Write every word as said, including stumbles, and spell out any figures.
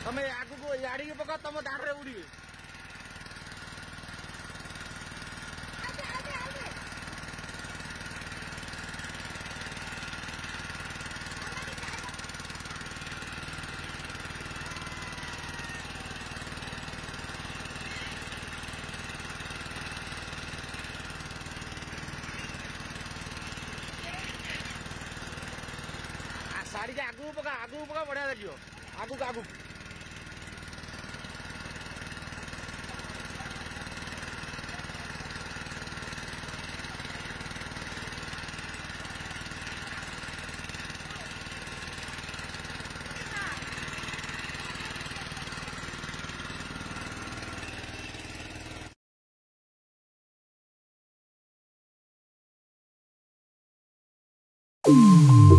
तमें आगु याड़ी पका तुम दाढ़े उड़ी साड़ी के आगु पका आगु पका बढ़िया लगे आगु आगु Mm-hmm.